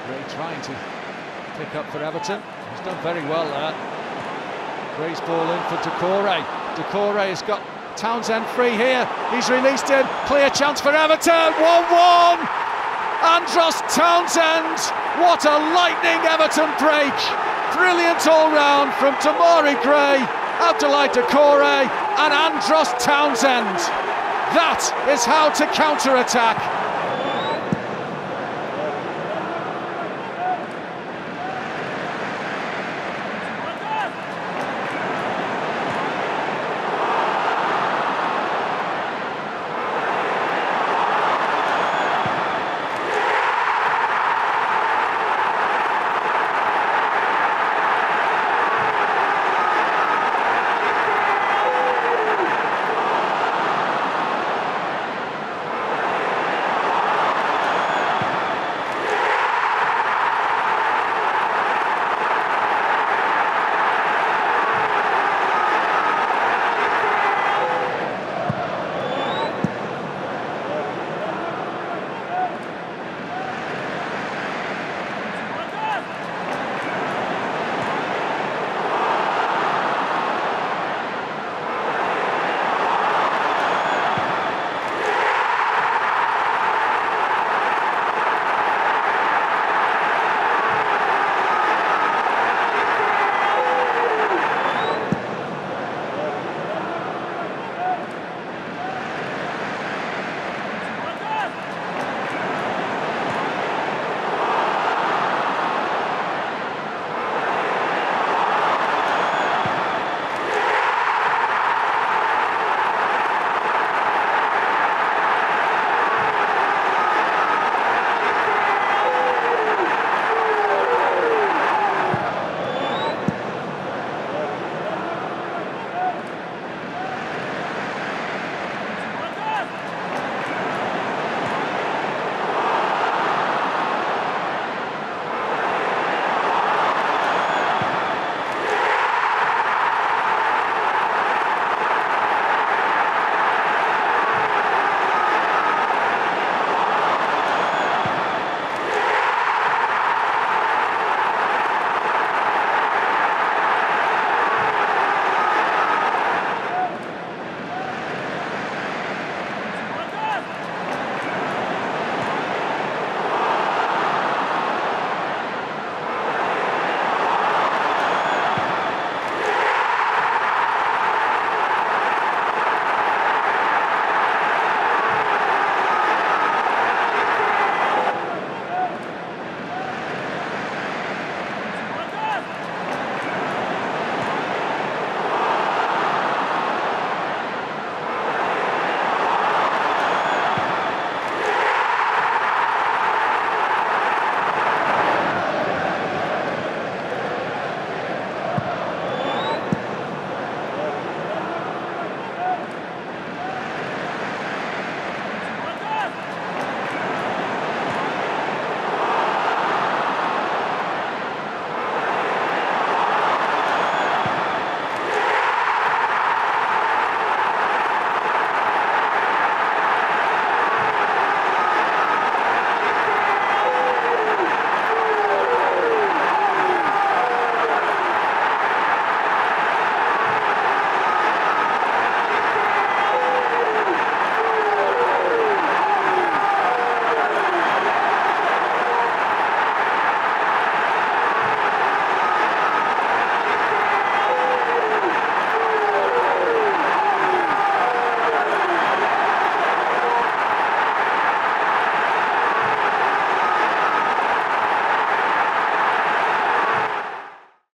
Gray trying to pick up for Everton. He's done very well there. Gray's ball in for Doucoure. Doucoure has got Townsend free here. He's released him. Clear chance for Everton. 1-1. Andros Townsend. What a lightning Everton break. Brilliant all round from Demarai Gray, Abdoulaye Doucoure and Andros Townsend. That is how to counter-attack.